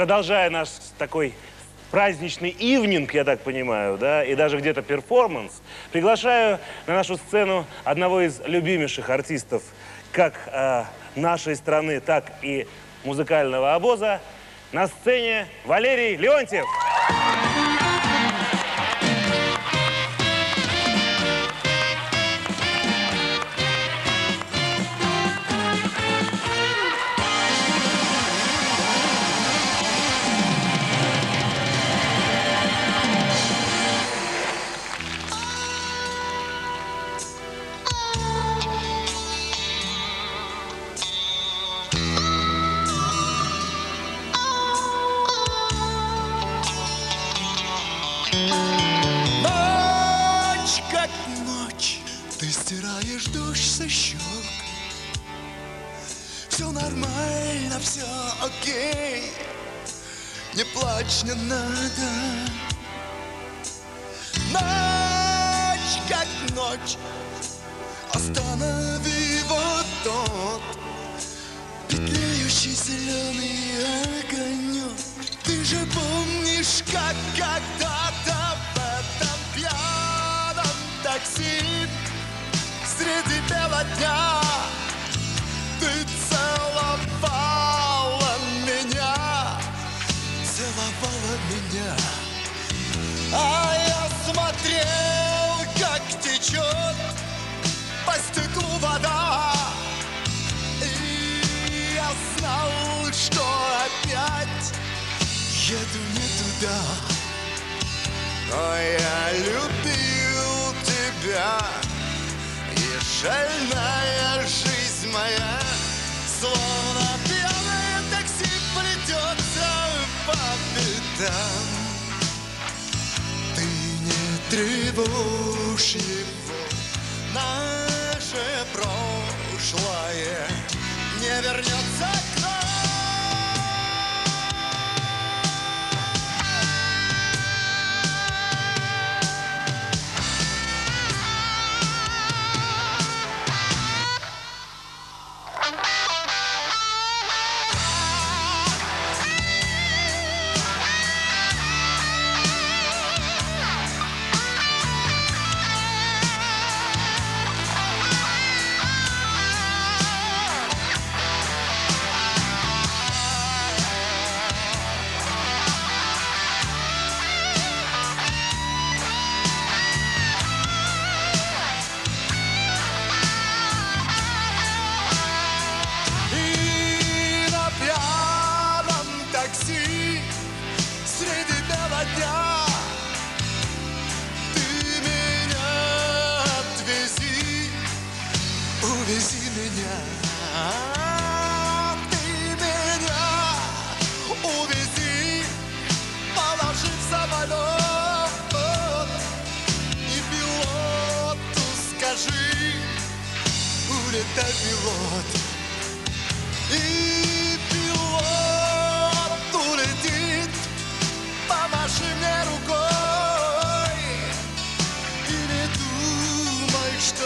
продолжая наш такой праздничный ивнинг, я так понимаю, да, и даже где-то перформанс, приглашаю на нашу сцену одного из любимейших артистов как нашей страны, так и музыкального обоза. На сцене Валерий Леонтьев. Ночь как ночь, ты стираешь дождь со щек. Все нормально, все окей, не плачь, не надо. Ночь как ночь, останови вот тот петляющий зеленый огонек. Ты же помнишь, как когда-то в этом пьяном такси среди бела дня ты целовала меня, а я смотрел, как течет по стеклу вода, и я знал, что опять еду не туда. Но я любил тебя, и шальная жизнь моя словно пьяное такси плетется по пятам. Ты не тревожь его, наше прошлое не вернется к нам. Увези меня, ты меня увези, положи в самолет, и пилоту скажи, улетай, пилот, и пилот улетит, помаши мне рукой, и не думай, что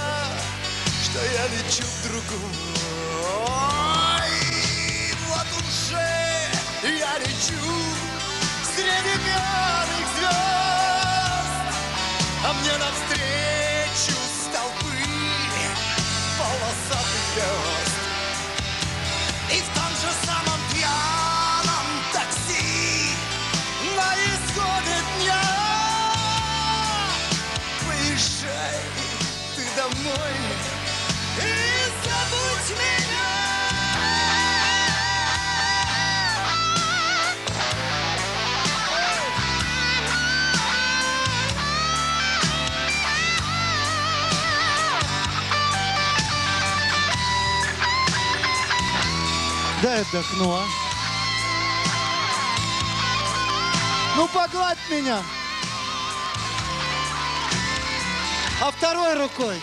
я лечу в другой. Вот уже я лечу среди пьяных звезд, а мне навстречу столбы полосатых звезд. И в том же самом пьяном такси на исходе дня выезжай ты домой и забудь меня. Дай отдохну, а? Ну, погладь меня. А второй рукой.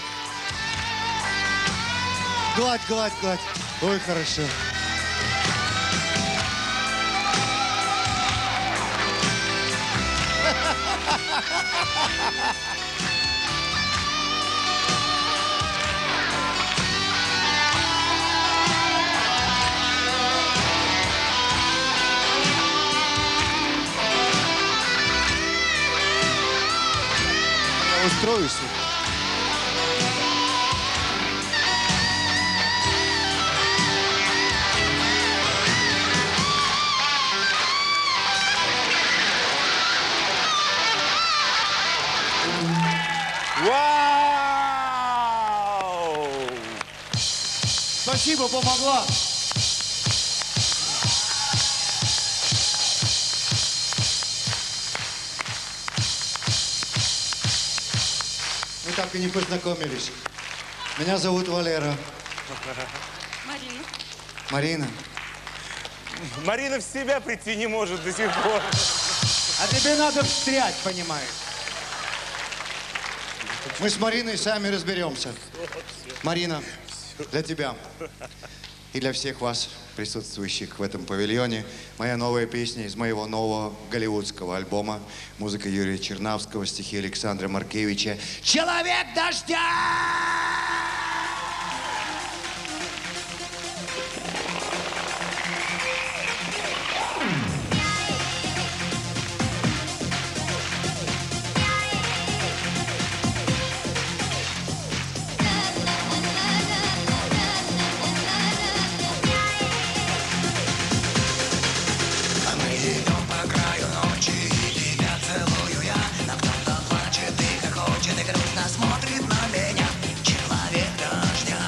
Гладь, гладь, гладь. Ой, хорошо. Строюсь. Вау! Спасибо, помогла. Мы так и не познакомились. Меня зовут Валера. Марина. Марина. Марина в себя прийти не может до сих пор. А тебе надо встрять, понимаешь? Мы с Мариной сами разберемся. Марина, для тебя и для всех вас, присутствующих в этом павильоне, моя новая песня из моего нового голливудского альбома. Музыка Юрия Чернавского, стихи Александра Маркевича. «Человек дождя!» Смотрит на меня человек дождя.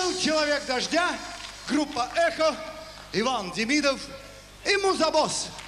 был «Человек дождя», группа «Эхо», Иван Демидов и Музабосс.